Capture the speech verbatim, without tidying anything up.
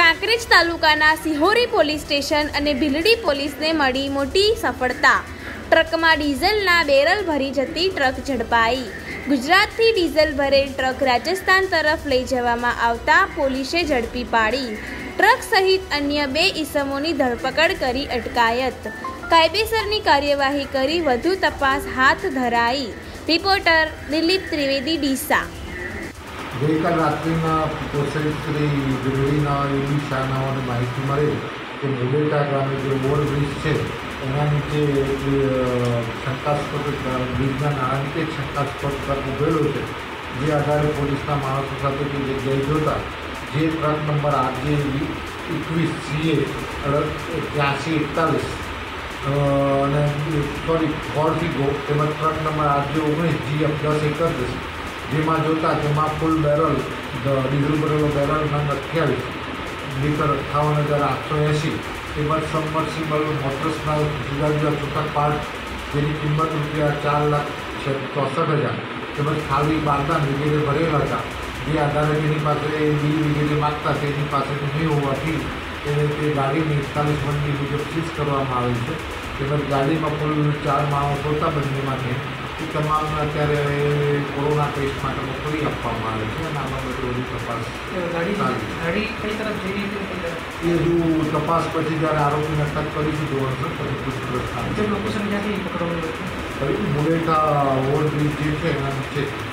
કાંકરેજ તાલુકાના Sihori police station અને ભીલડી પોલીસને મળી મોટી સફળતા। ટ્રકમાં ડીઝલના બેરલ ભરી જતી ટ્રક ઝડપાઈ। ગુજરાતથી ડીઝલ ભરેલ ટ્રક રાજસ્થાન તરફ લઈ જવામાં આવતા પોલીસે ઝડપી પાડી। ટ્રક સહિત અન્ય બે ઈસમોની ધરપકડ કરી અટકાયત। કાયદેસરની કાર્યવાહી કરી વધુ તપાસ હાથ ધરાઈ। રિપોર્ટર દિલીપ ત્રિવેદી, ડીસા। ગઈકાલ રાત્રિના પોલીસ શ્રી ભીલડીના યુવી શાહનાઓને માહિતી મળે કે મુલેટા ગામે જે ઓવરબ્રિજ છે એના નીચે શંકાસ્પદ બ્રિજના નાણાં નીચે શંકાસ્પદ ટ્રક ઉભેલો છે। જે આધારે પોલીસના માણસો સાથે તે જગ્યાએ જોતા જે ટ્રક નંબર આરજે એકવીસ સીએ ત્યાંસી એકતાલીસ અને સોરી ફોર્ફિગો તેમજ ટ્રક નંબર આરજે ઓગણીસ જીએફ દસ એકત્રીસ જેમાં જોતા તેમાં ફૂલ બેરલ ડીઝલ ભરેલો બેરલ નંગ અઠ્યાવીસ લીટર અઠ્ઠાવન હજાર આઠસો એંસી તેમજ સબમર્સિબલ મોટર્સના જુદા જુદા છૂટક પાર્ટ જેની કિંમત રૂપિયા ચાર લાખ ચોસઠ હજાર તેમજ ખાલી બારદાન વગેરે ભરેલા હતા। જે આધારે તેની પાસે બી વગેરે માગતા તેની પાસે નહીં હોવાથી તેને તે ગાડીની એકતાલીસ વનની મુજબ સીઝ કરવામાં આવી છે। તેમજ ગાડીમાં કુલ ચાર માણસો હતા બંનેમાંથી એ તમામને અત્યારે કોરોના ટેસ્ટ માટે મોકલી આપવામાં આવે છે અને આમાં બધી બધી તપાસ ગાડી કઈ તરફ જઈ રહી હતી એ હજુ તપાસ પછી જ્યારે આરોપીને અટક કરીશું જોવાનું છે પછી પૂછપરછ લોકેશન ક્યાંથી પકડવાનું મુલેટા ઓવરબ્રિજ જે છે એના નીચે